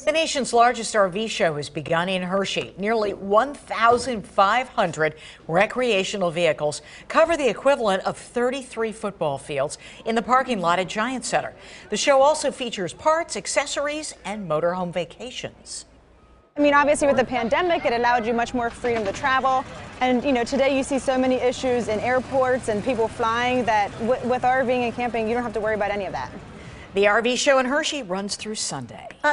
The nation's largest RV show has begun in Hershey. Nearly 1,500 recreational vehicles cover the equivalent of 33 football fields in the parking lot at Giant Center. The show also features parts, accessories, and motorhome vacations. I mean, obviously with the pandemic, it allowed you much more freedom to travel. And, today you see so many issues in airports and people flying that with RVing and camping, you don't have to worry about any of that. The RV show in Hershey runs through Sunday.